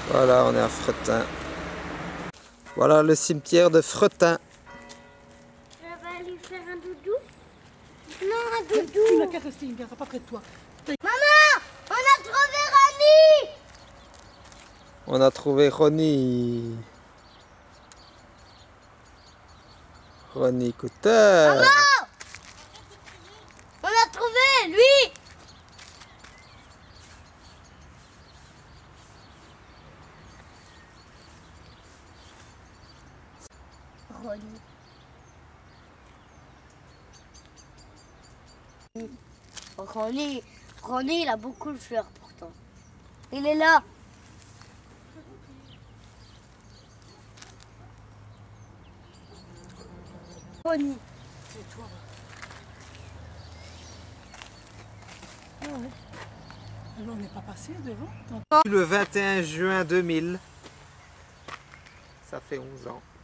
Voilà, on est à Fretin. Voilà le cimetière de Fretin. Je vais aller faire un doudou. Non, un doudou. La carte restée, il ne viendra pas près de toi. Maman, on a trouvé Rani. On a trouvé Ronnie. Ronnie Couteur. Maman, on a trouvé lui. Ronnie, il a beaucoup de fleurs pourtant. Il est là. Ronnie. C'est toi. Alors on n'est pas passé devant. Le 21 juin 2000. Ça fait 11 ans.